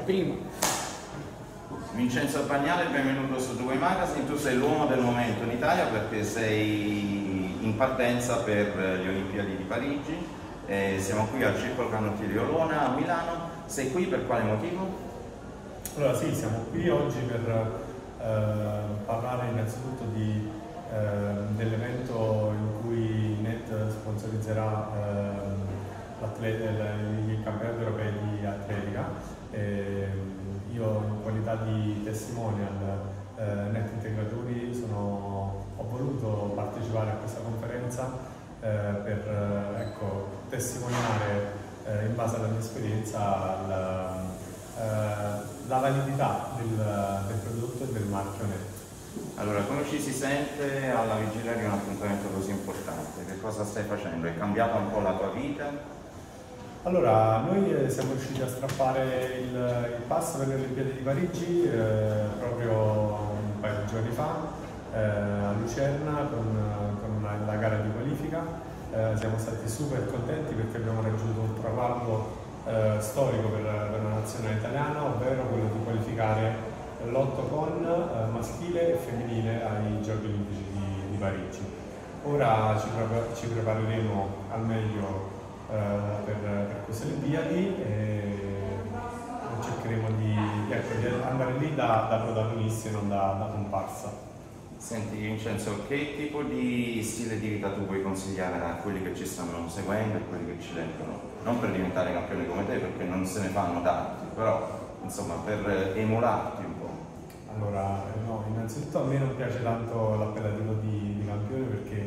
prima. Vincenzo Bagnale, benvenuto su Due Magazine. Tu sei l'uomo del momento in Italia perché sei in partenza per le Olimpiadi di Parigi. Siamo qui al Circolo Canottieri Olona a Milano. Sei qui per quale motivo? Allora sì, siamo qui oggi per parlare innanzitutto dell'evento in cui NET sponsorizzerà i campionati europei di atletica. Io in qualità di testimonial NET Integratori ho voluto partecipare a questa conferenza per testimoniare in base alla mia esperienza la validità del prodotto e del marchio NET. Allora, come ci si sente alla vigilia di un appuntamento così importante? Che cosa stai facendo? È cambiata un po' la tua vita? Allora, noi siamo riusciti a strappare il pass per le Olimpiadi di Parigi proprio un paio di giorni fa a Lucerna con la gara di qualifica. Siamo stati super contenti perché abbiamo raggiunto un traguardo storico per la nazionale italiana, ovvero quello di qualificare l'ottocon maschile e femminile ai Giochi Olimpici di Parigi. Ora ci prepareremo al meglio per queste Olimpiadi e cercheremo di andare lì da protagonisti e non da comparsa. Senti Vincenzo, che tipo di stile di vita tu puoi consigliare a quelli che ci stanno seguendo e quelli che ci leggono? Non per diventare campioni come te, perché non se ne fanno tanti, però insomma per emularti un po'. Allora, no, innanzitutto a me non piace tanto l'appellativo di campione perché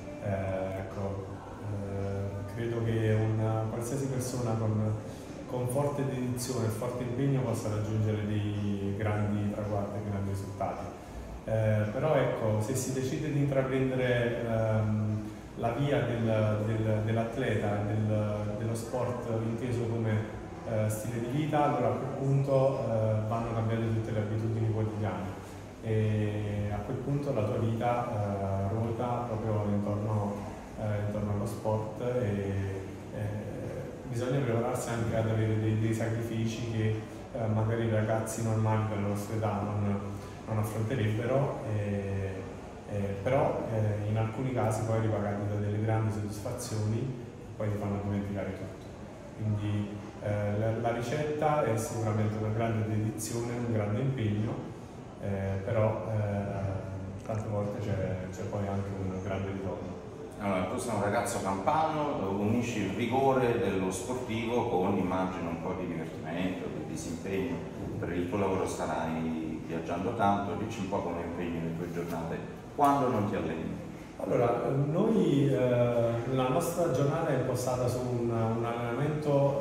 credo che qualsiasi persona con forte dedizione e forte impegno possa raggiungere dei grandi traguardi, dei grandi risultati. Però ecco, se si decide di intraprendere la via dell'atleta, dello sport inteso come stile di vita, allora a quel punto vanno cambiate tutte le abitudini quotidiane e a quel punto la tua vita ruota proprio intorno allo sport e bisogna prepararsi anche ad avere dei sacrifici che magari i ragazzi normali della nostra età non affronterebbero, però in alcuni casi poi ripagati da delle grandi soddisfazioni che poi ti fanno dimenticare tutto. Quindi la ricetta è sicuramente una grande dedizione, un grande impegno, però tante volte c'è poi anche un grande ritorno. Allora, tu sei un ragazzo campano, unisci il rigore dello sportivo con, immagino, un po' di divertimento, di disimpegno. Per il tuo lavoro starai viaggiando tanto, dici un po' come impegni le tue giornate, quando non ti alleni? Allora, noi la nostra giornata è impostata su un allenamento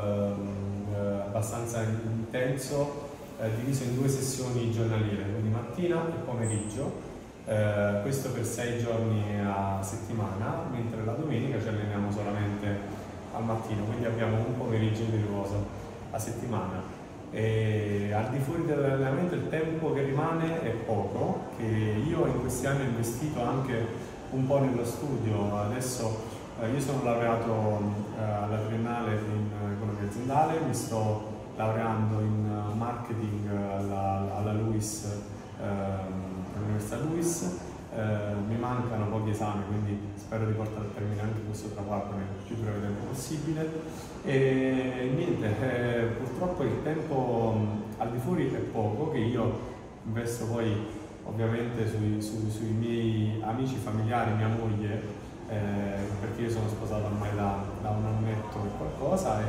abbastanza intenso, diviso in 2 sessioni giornaliere, quindi mattina e pomeriggio. Questo per 6 giorni a settimana, mentre la domenica ci alleniamo solamente al mattino, quindi abbiamo un pomeriggio di riposo a settimana. E al di fuori dell'allenamento il tempo che rimane è poco, che io in questi anni ho investito anche un po' nello studio. Adesso io sono laureato alla triennale in economia aziendale, mi sto laureando in marketing alla LUISS, all'Università LUISS. Mi mancano pochi esami, quindi spero di portare a termine anche questo traguardo nel più breve tempo possibile. E niente, purtroppo il tempo al di fuori è poco, che io investo poi ovviamente sui miei amici, familiari, mia moglie, perché io sono sposato ormai da un annetto e qualcosa,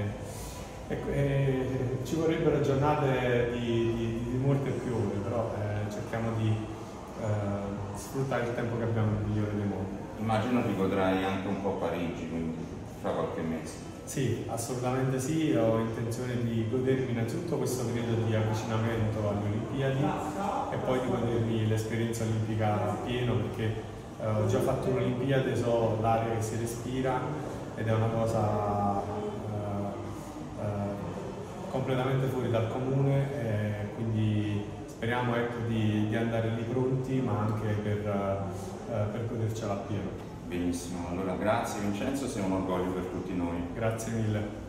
e ci vorrebbero giornate di molte più ore, però cerchiamo di sfruttare il tempo che abbiamo nel migliore dei modi. Immagino ti godrai anche un po' Parigi, quindi fra qualche mese. Sì, assolutamente sì, ho intenzione di godermi innanzitutto questo periodo di avvicinamento alle Olimpiadi e poi di godermi l'esperienza olimpica pieno, perché ho già fatto un'Olimpiade, so l'aria che si respira ed è una cosa completamente fuori dal comune, quindi speriamo di andare lì pronti, ma anche per godercela appieno. Benissimo, allora grazie Vincenzo, sei un orgoglio per tutti noi. Grazie mille.